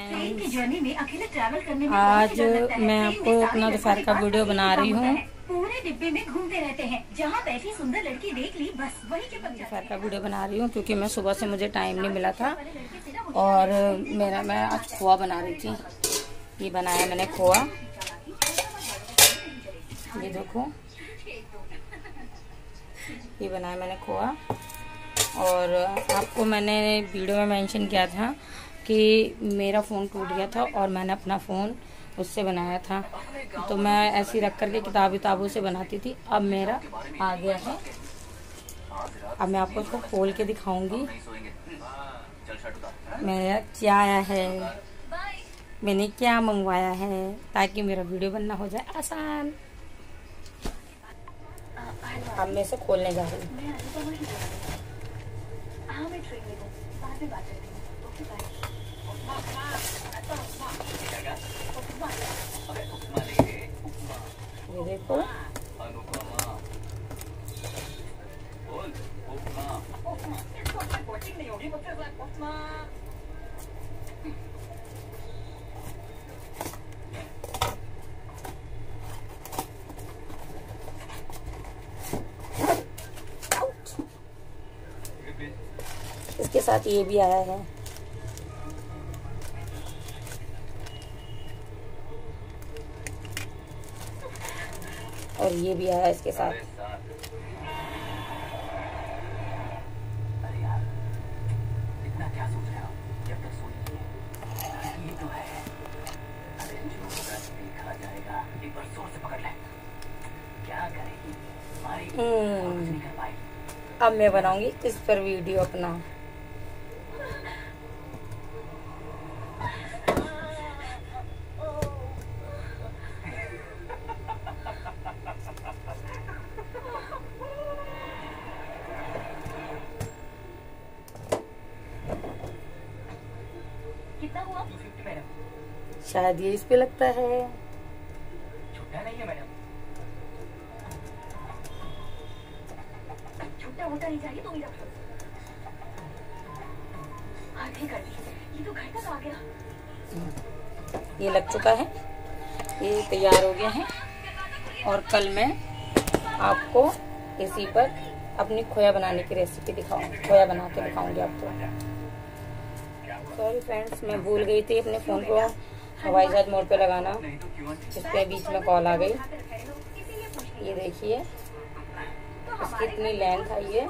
Friends, आज मैं आपको अपना दोपहर का वीडियो बना रही हूँ। पूरे डिब्बे में घूमते रहते हैं, जहाँ बैठी सुंदर लड़की देख ली बस वही के पक दोपहर का वीडियो बना रही हूँ क्योंकि मैं सुबह से मुझे टाइम नहीं मिला था और मैं आज खोआ बना रही थी। ये बनाया मैंने खोआ, ये देखो, ये बनाया मैंने खोआ। और आपको मैंने वीडियो में मेंशन किया था कि मेरा फ़ोन टूट गया था और मैंने अपना फ़ोन उससे बनाया था, तो मैं ऐसे रख करके किताबों से बनाती थी। अब मेरा आ गया है, अब मैं आपको इसको खोल के दिखाऊंगी मेरा क्या आया है, मैंने क्या मंगवाया है, ताकि मेरा वीडियो बनना हो जाए आसान। अब मैं इसे खोलने जा रही हूँ। ये देखो, इसके साथ ये भी आया है। और ये भी आया इसके साथ। अरे यार, इतना क्या सोच रहे हो? जब तक सोई नहीं है, ये तो है। अरे जो होगा देखा जाएगा। एक बार जोर से पकड़ ले। क्या करेगी? मारेगी, कुछ नहीं कर पाएगी। अब मैं बनाऊंगी इस पर वीडियो अपना। कितना हुआ? 250 मैडम। शायद ये इस पे लगता है। छुट्टा नहीं है मैडम। छुट्टा वोटा नहीं चाहिए, तुम ही रख लो। आधी कर दी, ये तो घर तक आ गया। ये लग चुका है, ये तैयार हो गया है। और कल मैं आपको इसी पर अपनी खोया बनाने की रेसिपी दिखाऊंगी, खोया बना के दिखाऊंगी आपको। सॉरी फ्रेंड्स, मैं भूल गई थी अपने फ़ोन को हवाई जहाज मोड पे लगाना, इस पे बीच में कॉल आ गई। ये देखिए, इसकी इतनी लेंथ है। ये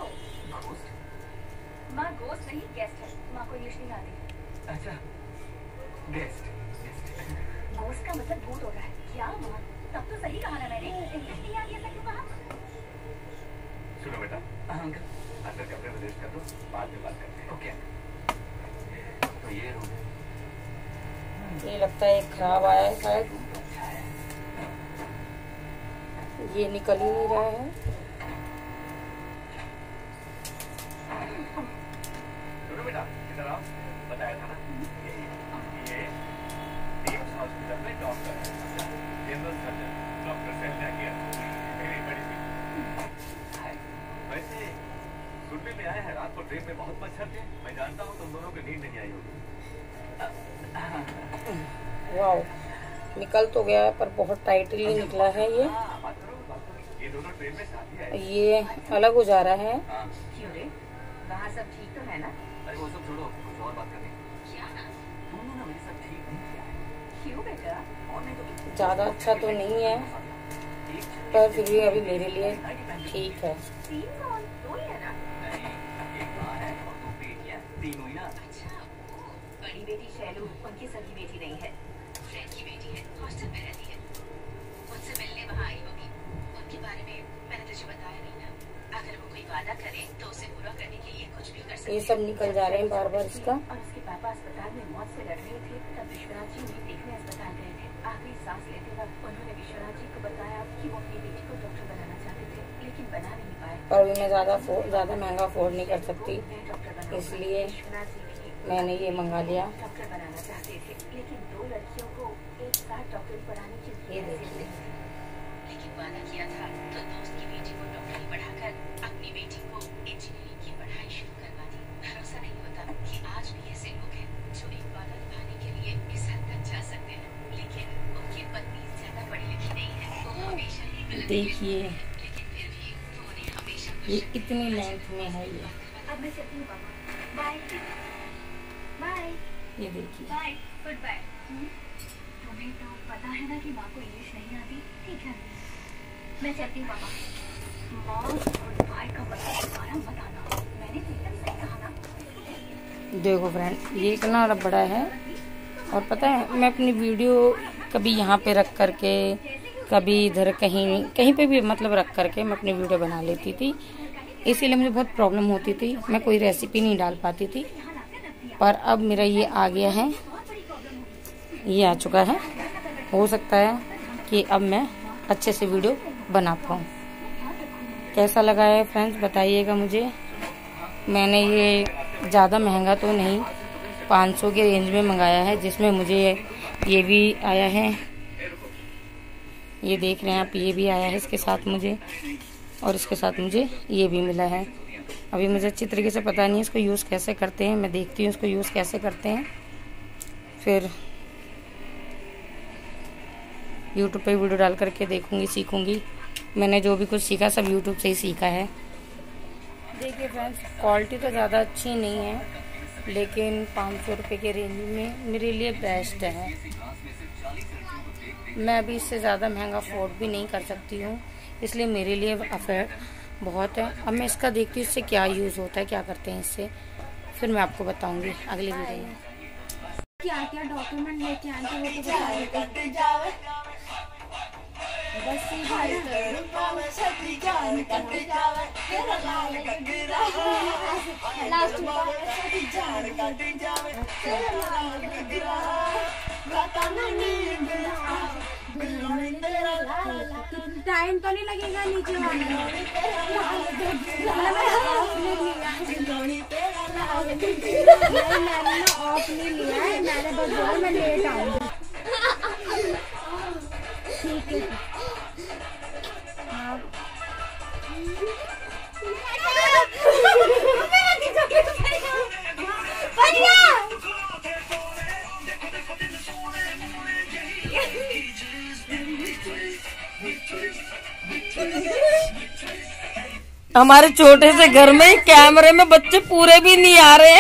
माँ गोश्त नहीं, गेस्ट है। माँ को इंग्लिश नहीं आती। अच्छा, गेस्ट। गोश्त का मतलब भूत होता है क्या माँ? तब तो सही कहा ना मैंने। इंग्लिश नहीं आती, ऐसा क्यों कहा? सुनो बेटा, अंकल अंदर कपड़े में रेस्ट कर दो, बाद में बात करते हैं। ओके। तो ये रूम है। ये लगता है खराब आया है शायद, ये निकल ही नहीं रहा है। सुनो बेटा, इधर आओ। बताया था ना, ये टीम्स हॉस्पिटल में डॉक्टर है, जनरल सर्जन डॉक्टर सेल्जा किया, मेरी बड़ी बेटी। वैसे सुनने में आया है रात को ट्रेन में बहुत मच्छर थे। मैं जानता हूँ तुम दोनों को नींद नहीं आई होगी। वाओ, निकल तो गया पर बहुत टाइटली निकला है ये। ये दोनों ट्रेन में साथ ही आए। ये अलग हो जा रहा है। क्यों रे? वहाँ सब ठीक तो है ना? अरे वो सब छोड़ो, कुछ और बात करनी। क्या? तुमने ना मेरे साथ ठीक नहीं किया है। क्यों बेटा? और नहीं तो ज्यादा अच्छा तो नहीं है, पर फिर भी अभी मेरे लिए ठीक है। तीन कौन? दो ही है ना? नहीं, एक माँ है और दो बेटियां, तीन हुई ना। अच्छा, बड़ी बेटी शैलू, उनकी सगी बेटी नहीं है। फ्रेंड की बेटी है, हॉस्टल में रहती है। मुझसे मिलने वहाँ आई होगी। उनके बारे में मैंने तुझे बताया नहीं ना। अगर वो कोई वादा करे तो उसे पूरा करने के लिए कुछ भी कर सकते हैं। ये सब निकल जा रहे हैं बार बार इसका। और उसके पापा अस्पताल में मौत से लड़ रहे थे, तब विश्वनाथ जी उन्हें देखने अस्पताल गए थे। आखिरी सांस लेते वक्त उन्होंने विश्वनाथ जी को बताया कि वो अपनी बेटी को डॉक्टर बनाना चाहते थे, लेकिन बना नहीं पाए। और भी मैं ज्यादा महंगा अफोर्ड नहीं कर सकती, इसलिए मैंने ये मंगा लिया। डॉक्टर बनाना चाहते थे, लेकिन दो लड़कियों को एक साथ डॉक्टरी पढ़ाने की ये देखिए, लेकिन वादा किया था तो दोस्त की बेटी को डॉक्टरी पढ़ाकर अपनी बेटी को इंजीनियरिंग की पढ़ाई शुरू करवा दी। भरोसा नहीं होता कि आज भी ऐसे लोग हैं जो एक वादा निभाने के लिए देखिए ये इतनी लेंथ में है ये। अब मैं चलती हूँ पापा, बाय बाय। ये देखिए बाय, गुड बाय। तुम्हें तो पता है ना कि माँ को इंग्लिश नहीं आती। ठीक है, मैं चलती हूँ पापा। माँ गुड बाय का मतलब दोबारा बताना, मैंने एकदम सही कहा ना। देखो फ्रेंड, ये इतना बड़ा है और पता है मैं अपनी वीडियो कभी यहाँ पे रख करके, कभी इधर कहीं कहीं पे भी मतलब रख करके मैं अपनी वीडियो बना लेती थी। इसीलिए मुझे बहुत प्रॉब्लम होती थी, मैं कोई रेसिपी नहीं डाल पाती थी। पर अब मेरा ये आ गया है, ये आ चुका है। हो सकता है कि अब मैं अच्छे से वीडियो बना पाऊँ। कैसा लगा है फ्रेंड्स बताइएगा मुझे। मैंने ये ज़्यादा महंगा तो नहीं, 500 के रेंज में मंगाया है, जिसमें मुझे ये भी आया है, ये देख रहे हैं आप, ये भी आया है इसके साथ मुझे, और इसके साथ मुझे ये भी मिला है। अभी मुझे अच्छी तरीके से पता नहीं है इसको यूज़ कैसे करते हैं, मैं देखती हूँ इसको यूज़ कैसे करते हैं, फिर YouTube पे वीडियो डाल करके देखूंगी, सीखूंगी। मैंने जो भी कुछ सीखा सब YouTube से ही सीखा है। देखिए फ्रेंड्स, क्वालिटी तो ज़्यादा अच्छी नहीं है, लेकिन 500 रुपये के रेंज में मेरे लिए बेस्ट है। मैं अभी इससे ज़्यादा महंगा अफोर्ड भी नहीं कर सकती हूँ, इसलिए मेरे लिए अफेयर बहुत है। अब मैं इसका देखती हूँ इससे क्या यूज़ होता है, क्या करते हैं इससे, फिर मैं आपको बताऊँगी अगली वीडियो में। क्या क्या डॉक्यूमेंट लेके आए थे वो तो बताइए। बस टाइम तो नहीं लगेगा नीचे वाले मैंने ऑफ नहीं लिया है, मैंने बस बोला मैं लेट आऊंगी। ठीक है हमारे छोटे से घर में कैमरे में बच्चे पूरे भी नहीं आ रहे।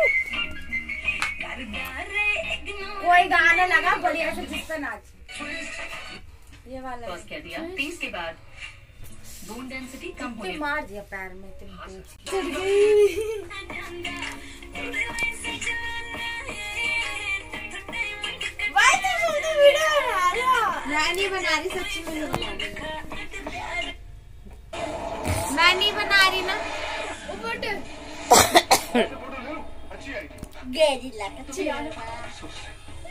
कोई गाना लगा बढ़िया से जिस पे नाच। ये वाला पॉज कर दिया। 30 के बाद बोन डेंसिटी कम होने मार दिया पैर में तुम। मैं नहीं बना रही, सच्ची में नहीं बना रही, मैं नहीं बना रही ना। गेरिला